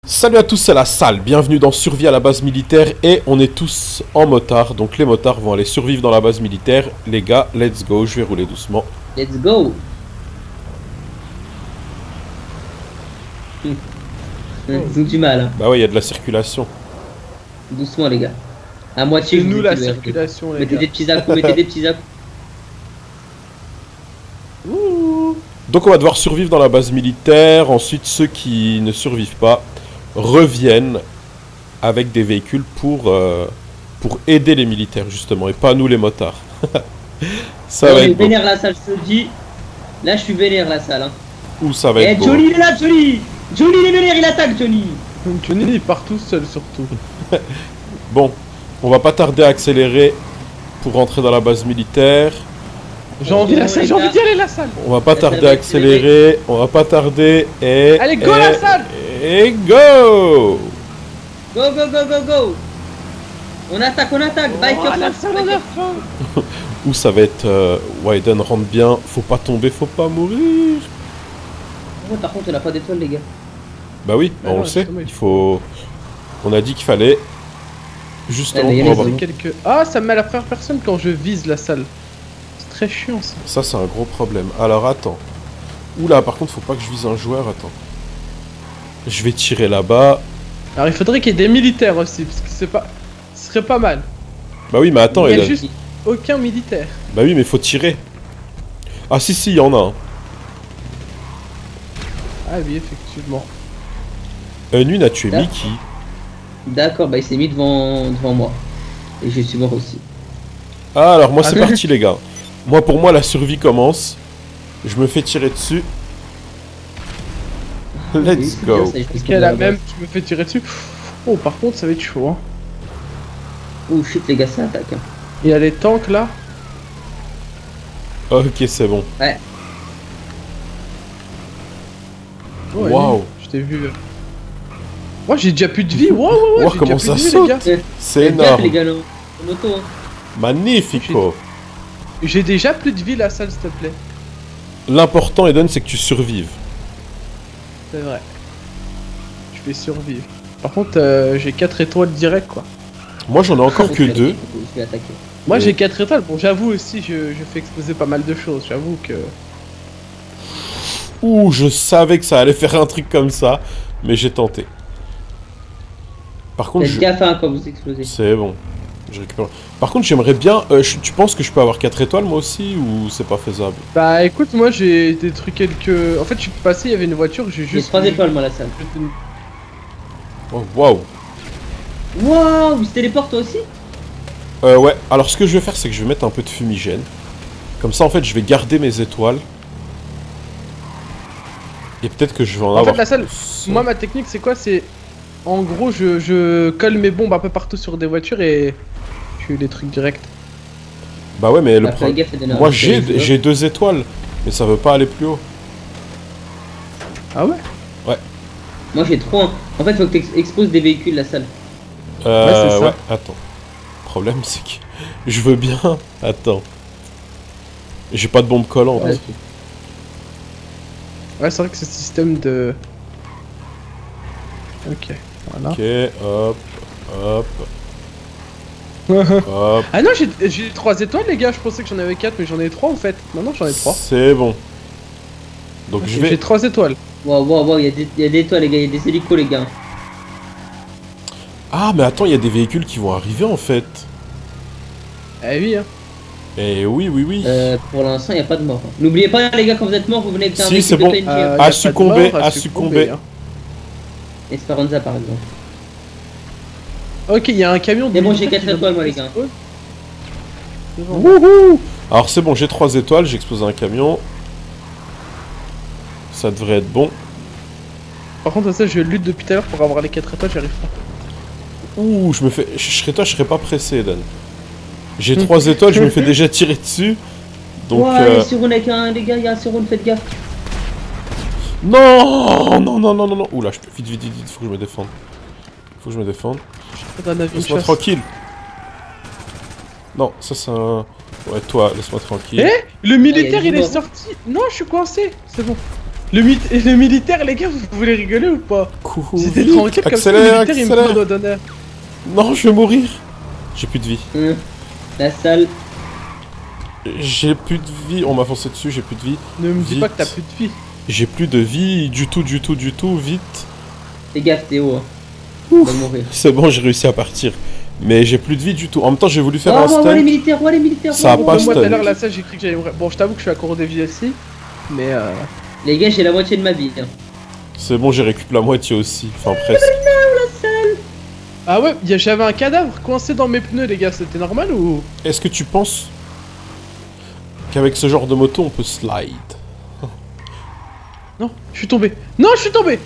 Salut à tous, c'est la salle, bienvenue dans Survie à la base militaire et on est tous en motard, donc les motards vont aller survivre dans la base militaire. Les gars, let's go, je vais rouler doucement. Let's go. Du mal. Hein. Bah ouais, il y a de la circulation. Doucement les gars. À moitié. C'est nous la circulation les mettez gars. des petits à-coups, mettez des petits à-coups. Donc on va devoir survivre dans la base militaire, ensuite ceux qui ne survivent pas reviennent avec des véhicules pour aider les militaires justement, et pas nous les motards. Ça va Je être beau. vénère la salle, je te le dis. Là je suis vénère la salle. Hein. Ouh, ça va Eh être beau. Johnny il est là, Johnny. Johnny il est vénère, il attaque Johnny. Johnny il part tout seul surtout. Bon, on va pas tarder à accélérer pour rentrer dans la base militaire. J'ai envie la salle, j'ai envie d'y aller la salle. On va pas tarder à accélérer, on va pas tarder et... Allez, go la salle. Et go. Go go go go go. On attaque, biker Oh, la first, salle on biker. a faim. Ouh, ça va être... Wyden rentre bien, faut pas tomber, faut pas mourir. Oh, par contre on a pas d'étoile les gars. Bah oui, Bah on non, le sait, justement, il faut... On a dit qu'il fallait... Justement mais il y a pour les avoir... autres. Ah, ça me met à la première personne quand je vise la salle. C'est très chiant ça. Ça c'est un gros problème. Alors attends. Oula, par contre faut pas que je vise un joueur, attends. Je vais tirer là-bas. Alors il faudrait qu'il y ait des militaires aussi, parce que c'est pas... Ce serait pas mal. Bah oui, mais attends, Il y a Eden. juste aucun militaire. Bah oui, mais faut tirer. Ah si, il y en a un. Ah oui, effectivement. Nune a tué Là. Mickey. D'accord, bah il s'est mis devant moi. Et je suis mort aussi. Ah, alors moi Ah, c'est mais- parti les gars. Moi pour moi la survie commence. Je me fais tirer dessus. Oui, Let's c'est bien, go. ça, je pense Parce qu'on qu'elle va a là-bas. même... Tu me fais tirer dessus. Oh, par contre ça va être chaud hein. Oh shit les gars, ça attaque. Hein. Il y a les tanks là. Ok, c'est bon. Ouais. Oh, Waouh. Je t'ai vu. Moi j'ai déjà plus de vie. Wow, Wow, j'ai comment déjà plus ça de vie, saute. les gars. C'est Faites gaffe, énorme. les gars, là, en moto. Hein. Magnifico. J'ai déjà plus de vie la salle s'il te plaît. L'important Eden c'est que tu survives. C'est vrai. Je vais survivre. Par contre, j'ai 4 étoiles direct quoi. Moi j'en ai encore que Je vais 2. attaquer, je vais attaquer. Moi Oui. j'ai 4 étoiles. Bon, j'avoue aussi, je fais exploser pas mal de choses. J'avoue que. Ouh, je savais que ça allait faire un truc comme ça. Mais j'ai tenté. Par contre, Faites gaffe hein, quand vous explosez. c'est bon. Je récupère. Par contre, j'aimerais bien. Tu penses que je peux avoir 4 étoiles moi aussi ou c'est pas faisable? Bah écoute, moi j'ai des trucs quelques. En fait, je suis passé, il y avait une voiture, j'ai J'ai juste. 3 étoiles, moi, la salle. Oh, waouh. Waouh, il se téléporte toi aussi? Ouais. Alors, ce que je vais faire, c'est que je vais mettre un peu de fumigène. Comme ça, en fait, je vais garder mes étoiles. Et peut-être que je vais en En avoir. fait, la salle, plus. moi ma technique c'est quoi? C'est. En gros, je colle mes bombes un peu partout sur des voitures et. Je fais des trucs directs. Bah ouais, mais le Ah, fais problème. gaffe, il y en a Moi, un qui fait les j'ai 2 étoiles. Mais ça veut pas aller plus haut. Ah ouais? Moi j'ai 3. En fait, faut que tu exposes des véhicules, la salle. c'est ça. Ouais, attends. Le problème, c'est que. Je veux bien. Attends. J'ai pas de bombe collante. Ouais. Ouais, c'est vrai que ce système de. Ok, voilà. Ok, hop, hop, hop. Ah non, j'ai 3 étoiles, les gars. Je pensais que j'en avais 4, mais j'en ai 3 en fait. Maintenant, j'en ai 3. C'est bon. Donc je vais. J'ai 3 étoiles. Waouh, il y a des étoiles, les gars, il y a des hélicos, les gars. Ah, mais attends, il y a des véhicules qui vont arriver en fait. Eh oui, hein. Eh oui, oui, oui. Pour l'instant, il n'y a pas de mort. Hein. N'oubliez pas, les gars, quand vous êtes morts, vous venez avec un Si, véhicule c'est de bon. PNJ. Y a à pas de succomber, mort, à succomber. hein. Esperanza, par exemple. Ok, il y a un camion de. Mais bon, j'ai militaires 4 qui étoiles, vient moi, de les gars. exploser. Devant. Wouhou! Alors c'est bon, j'ai 3 étoiles, j'ai explosé un camion. Ça devrait être bon. Par contre, ça, je lutte depuis tout à l'heure pour avoir les 4 étoiles, j'arrive pas. Ouh, je me fais. Je serais toi, je serais pas pressé, Dan. J'ai 3 étoiles, je me fais déjà tirer dessus. Donc. Ouais, il y a Siroun avec un, les gars, il y a un Siroun, faites gaffe. Non, non, non, non, non, non. Oula, vite, vite, vite, vite, faut que je me défende. Faut que je me défende. Dans un avion de Laisse-moi chasse. tranquille. Non, ça c'est un. Ouais, toi, laisse-moi tranquille. Eh, le militaire, du il est mort. sorti. Non, je suis coincé. C'est bon. Le militaire, les gars, vous voulez rigoler ou pas? J'étais tranquille comme ça, le Accélère, militaire, il me accélère. prend doigt d'honneur. Non, je vais mourir. J'ai plus de vie. La salle. J'ai plus de vie. On m'a foncé dessus, j'ai plus de vie. Ne me dis Vite. pas que t'as plus de vie. J'ai plus de vie du tout, vite. Fais gaffe, Théo. On va mourir. C'est bon, j'ai réussi à partir. Mais j'ai plus de vie du tout. En même temps, j'ai voulu faire Oh, un oh, stun. les militaires, oh, les militaires. Ça a oh, pas oh. Moi tout à stun. l'heure, là, ça, j'ai cru que j'allais mourir. Bon, je t'avoue que je suis à court de vie aussi. Mais Les gars, j'ai la moitié de ma vie. Hein. C'est bon, j'ai récupéré la moitié aussi. Enfin, presque. Ah ouais, j'avais un cadavre coincé dans mes pneus, les gars, c'était normal ou... Est-ce que tu penses qu'avec ce genre de moto, on peut slide? Non, je suis tombé. Non, je suis tombé.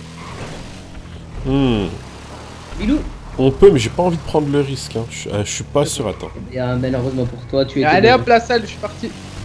Bilou. On peut, mais j'ai pas envie de prendre le risque. Hein. Je suis pas sûr, attends. Malheureusement pour toi, tu es. Allez hop, la salle, je suis parti.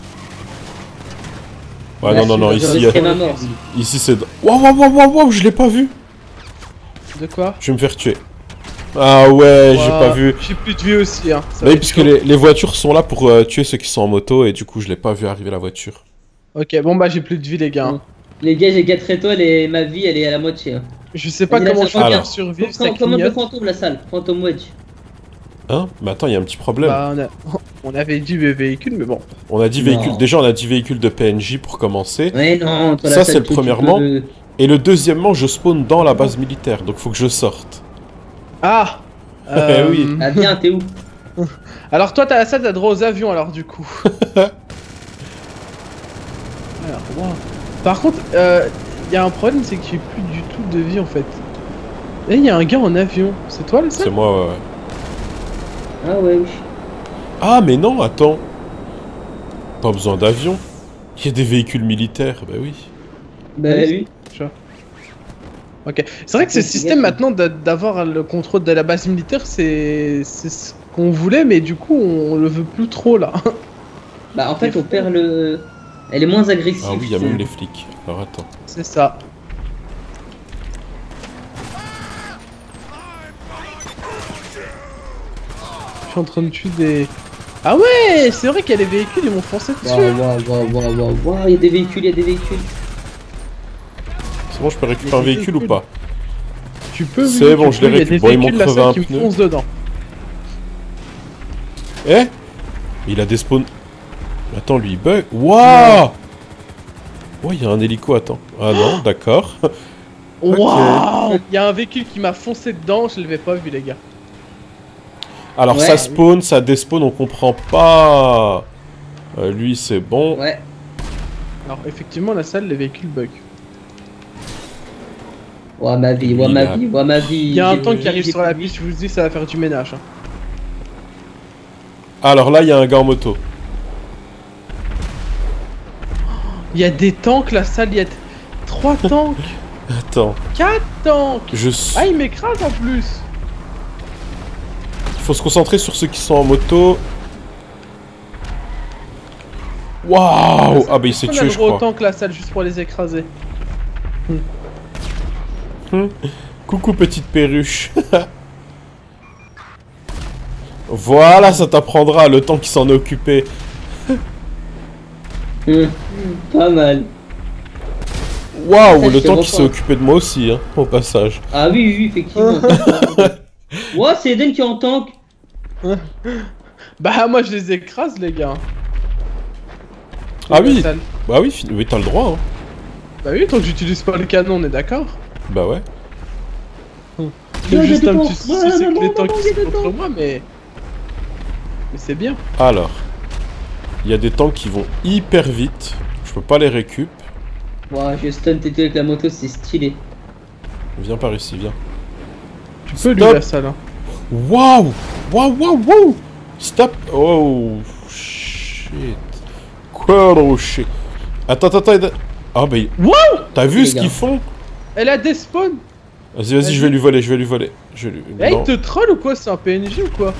Ouais, non, ici, ma mort. ici c'est... Waouh, je l'ai pas vu. De quoi? Je vais me faire tuer. Ah ouais, j'ai Ouah, pas vu. J'ai plus de vie aussi, hein. Ça va Oui, être puisque chaud. les voitures sont là pour tuer ceux qui sont en moto, et du coup, je l'ai pas vu arriver la voiture. Ok, bon bah j'ai plus de vie, les gars. Hein. Les gars, j'ai 4 étoiles et ma vie, elle est à la moitié. Hein. Je sais pas Vas-y, là, comment ça je vais va bien. faire survivre, ça Comme un peu clignote. fantôme, la salle. Phantom Wedge. Hein? Mais attends, il y a un petit problème. Bah, on avait dit véhicule, mais bon. On a dit Non. véhicule... Déjà, on a dit véhicule de PNJ pour commencer. Ouais, non, toi, Ça, la c'est salle, le tu premièrement. peux- Et le deuxièmement, je spawn dans la base militaire, donc faut que je sorte. Ah Oui. Ah, bien, t'es où? Alors toi, t'as ça, t'as droit aux avions, alors du coup. Alors, wow. Par contre, y a un problème, c'est que j'ai plus du tout de vie, en fait. Et y a un gars en avion. C'est toi, le C'est seul? moi, ouais. Ah, ouais, oui. Ah, mais non, attends. Pas besoin d'avion. Il y a des véhicules militaires, bah oui. Bah, oui. Ok. C'est vrai que ce système maintenant d'avoir le contrôle de la base militaire, c'est ce qu'on voulait, mais du coup, on le veut plus trop, là. Bah, en fait, on perd le. Elle est moins agressive. Ah oui, il y a même les flics. Alors attends. C'est ça. Je suis en train de tuer des... Ah ouais, c'est vrai qu'il y a des véhicules, ils m'ont foncé dessus. Waouh, il y a des véhicules, il y a des véhicules. C'est bon, je peux récupérer un Mais c'est véhicule ou cool. pas? Tu peux, C'est oui, bon, tu je l'ai peux, il y a des récupéré. Bon, ils m'ont véhicules, la crevé salle un qui me pneu. foncent dedans. Eh? Il a des spawns. Attends, lui, il bug. Waouh! Ouais, il y a un hélico, attends. Ah non, d'accord. Waouh. Il y a un véhicule qui m'a foncé dedans, je l'avais pas vu, les gars. Alors, Ouais. ça spawn, ça despawn, on comprend pas. Lui, c'est bon. Ouais. Alors, effectivement, la salle, les véhicules bug. Ouah, ma vie, Il ouah, ma a- vie, ouah, ma vie. Il y a un J'ai- tank qui arrive j'ai sur la plus de piste, je vous dis, ça va faire du ménage. Hein. Alors là, il y a un gars en moto. Il y a des tanks, la salle, il y a 3 tanks, Attends, 4 tanks. je... Ah, il m'écrase en plus. Il faut se concentrer sur ceux qui sont en moto. Waouh! Ah bah il s'est On a tué, le je droit au crois. tank, la salle, juste pour les écraser. Coucou petite perruche. Voilà, ça t'apprendra le temps qui s'en est occupé. Pas mal. Waouh, Ça, le je temps te qui s'est reprends. occupé de moi aussi, hein, au passage. Ah oui, oui, effectivement. Ouah, c'est Eden qui est en tank. Bah, moi, je les écrase, les gars. Ah oui. La salle. Bah oui, oui t'as le droit, hein. Bah oui, tant que j'utilise pas le canon, on est d'accord. Bah ouais. C'est Non, juste j'ai un des petit tanks. souci, Non, c'est non, que les non, tanks non, qui il y a sont des contre tanks. moi, mais c'est bien. Alors. Il y a des tanks qui vont hyper vite. Je peux pas les récup. Ouah, je stun t'es avec la moto, c'est stylé. Viens par ici, viens. Tu peux lui Stop. la salle. Hein. Waouh! Waouh! Stop! Oh shit! Quoi, oh shit! Attends. Ah bah. Wow! T'as vu Les ce gars. qu'ils font? Elle a des spawns. Vas-y, Vas-y. je vais lui voler. Je vais lui... Eh, Non, il te troll ou quoi? C'est un PNJ ou quoi?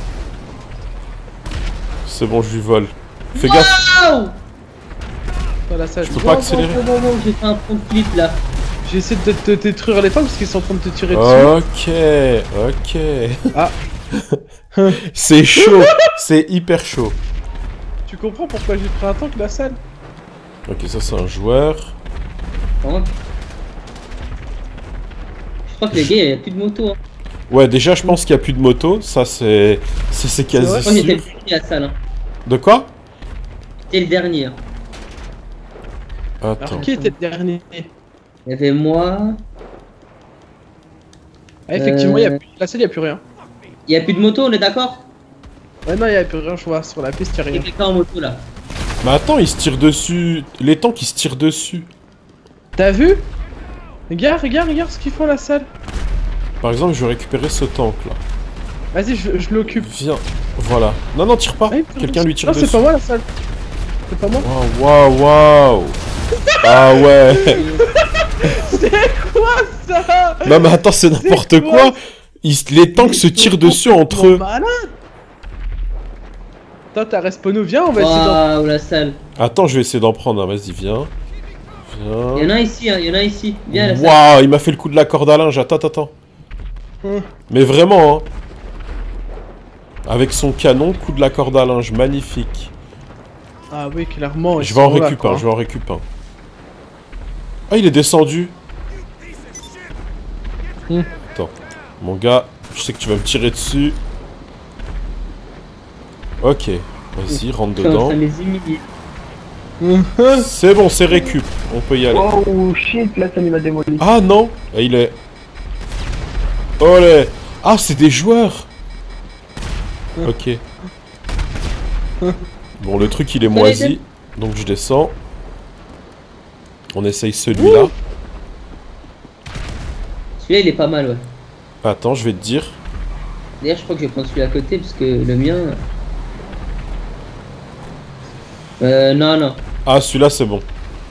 c'est bon, je lui vole. Fais gaffe! Waouh! Dans la salle. Je peux pas accélérer. Bon, j'ai fait un front flip là. J'ai essayé de te détruire les tanks parce qu'ils sont en train de te tirer dessus. Ok. Ah. C'est chaud. C'est hyper chaud. Tu comprends pourquoi j'ai pris un tank, la salle? Ok, ça c'est un joueur. Je crois crois que les gars, il n'y a plus de moto. Hein. Ouais, déjà, je pense qu'il n'y a plus de moto. Ça, c'est quasi Moi, j'étais le sûr. dernier à la salle. Hein. De quoi? J'étais le dernier. Hein. Attends. Alors qui était le dernier? Il y avait moi. Ah, effectivement, la salle, il n'y a plus rien. Il n'y a plus de moto, on est d'accord? Ouais, non, il n'y a plus rien, je vois. Sur la piste, il n'y a Il y a rien. quelqu'un en moto là. Mais attends, ils se tirent dessus. Les tanks, ils se tirent dessus. T'as vu? Regarde ce qu'ils font à la salle. Par exemple, je vais récupérer ce tank là. Vas-y, je l'occupe. Viens. Voilà. Non, non, tire pas. Ouais, Quelqu'un lui tire non, dessus. c'est pas moi la salle. C'est pas moi. Waouh, waouh. Ah ouais. C'est quoi ça? Non, mais attends, c'est n'importe quoi. Les tanks se tirent dessus entre eux. Malade. Toi, t'as respawné, viens, on va essayer d'en... Waouh, la salle. Attends, je vais essayer d'en prendre un. Vas-y, viens. Il y en a un ici, hein, il y en a un ici. Viens à la salle. Waouh, il m'a fait le coup de la corde à linge. Attends. Mais vraiment, hein. Avec son canon, coup de la corde à linge, magnifique. Ah oui, clairement. Je vais en récupérer un, Ah, il est descendu. Attends, mon gars, je sais que tu vas me tirer dessus. Ok, vas-y, rentre dedans. Ça les humilier. C'est bon, c'est récup, on peut y aller. Oh shit, là ça m'a démoli. Ah non, ah, il est... Olé. Ah, c'est des joueurs. Ok. Bon, le truc, il est moisi, donc je descends. On essaye celui-là. Celui-là, il est pas mal, ouais. Attends, je vais te dire. D'ailleurs, je crois que je vais prendre celui à côté parce que le mien. Non. Ah, celui-là, c'est bon.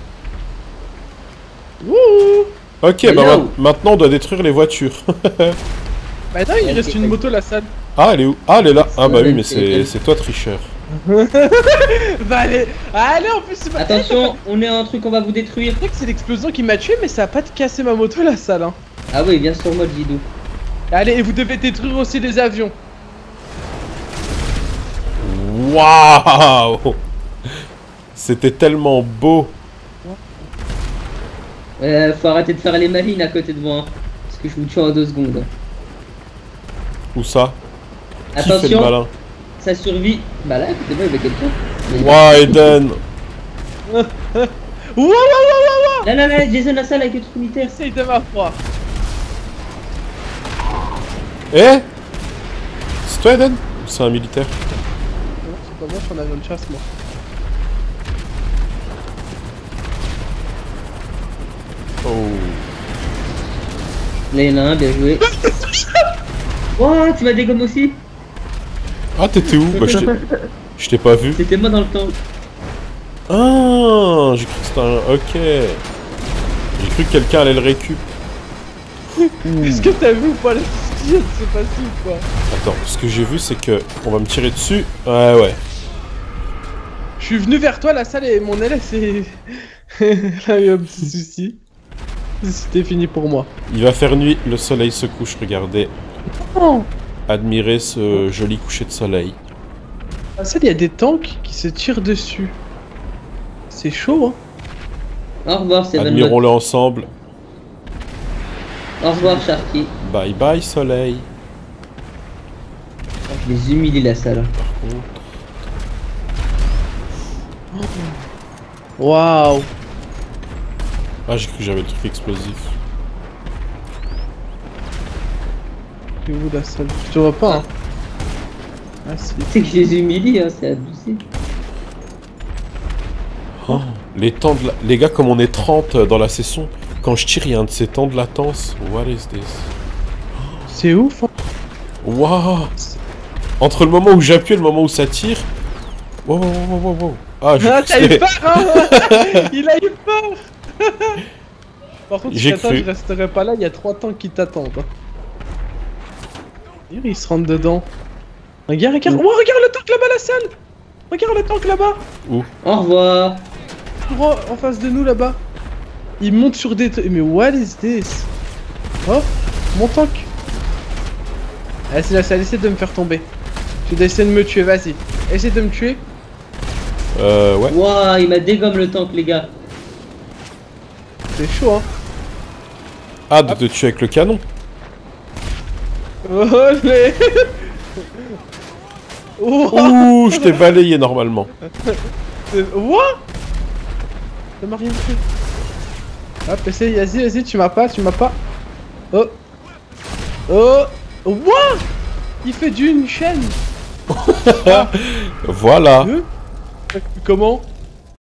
Wouh. Ok, Mais bah là où maintenant, on doit détruire les voitures. Bah non, il reste une moto la salle. Ah, elle est où? Ah, elle est là. Ah, bah oui, mais C'est- c'est toi, tricheur. Bah allez, en plus c'est pas... Attention, on est un truc, on va vous détruire. Je sais que c'est l'explosion qui m'a tué, mais ça a pas cassé ma moto la salle. Hein. Ah oui, viens sur moi, Jidou. Allez, et vous devez détruire aussi les avions. Waouh! C'était tellement beau. Faut arrêter de faire les malines à côté de moi. Hein, parce que je vous tue en 2 secondes. Où ça? Qui fait le Attention, malin? ça survit. Bah là, à côté de moi, il y avait quelqu'un. Waouh, Eden! Wow. Là, Jason, la salle avec le truc militaire. Essaye de m'avoir. Eh? C'est toi, Eden? Ou c'est un militaire? Non, c'est pas moi, je suis en avion de chasse, moi. Oh. Là, il y en a un, bien joué. Wow, tu m'as dégommé aussi. Ah, t'étais où? Bah, je t'ai pas vu. C'était moi dans le temps. Ah, j'ai cru que c'était un... Ok. J'ai cru que quelqu'un allait le récup. Est-ce que t'as vu ou pas la style de ce passé ou quoi? Attends, ce que j'ai vu, c'est que on va me tirer dessus. Ouais. Je suis venu vers toi, la salle et mon aile, c'est... Là, il y a un petit souci. C'était fini pour moi. Il va faire nuit, le soleil se couche, regardez. Oh. Admirez ce joli coucher de soleil. La salle, il y a des tanks qui se tirent dessus. C'est chaud, hein. Au revoir, Seven. Admirons-le ensemble. Au revoir, Sharky. Bye bye, soleil. Oh, je les humilie la salle. Waouh. Ah, j'ai cru que j'avais le truc explosif. C'est où la salle? Je te vois pas, hein. Ah si. C'est que je les humilie, hein, c'est abusé. Oh, les temps de les gars, comme on est 30 dans la session, quand je tire, il y a un de ces temps de latence. What is this? C'est ouf, hein. Waouh! Entre le moment où j'appuie et le moment où ça tire. Wow. Ah, Ah, t'as eu peur, hein. Il a eu peur. Par contre, J'ai si t'attends, cru. je resterai pas là, il y a 3 tanks qui t'attendent. Hein. Ils se rentrent dedans. Regarde. Oh, regarde le tank là-bas, la salle. Regarde le tank là-bas. Au revoir. Droit en face de nous là-bas. Il monte sur des... Mais what is this? Oh, mon tank. Ah, c'est la salle, essaie de me faire tomber. Tu dois essayer de me tuer, vas-y. Essaie de me tuer. Ouais. Waouh, il m'a dégomme le tank, les gars. C'est chaud, hein. Ah, de te tuer avec le canon. Olé. Ouh, je t'ai balayé normalement. What? Ça m'a rien fait. Hop, essaye, vas-y, tu m'as pas. Oh. What? Il fait d'une chaîne. Voilà. Comment?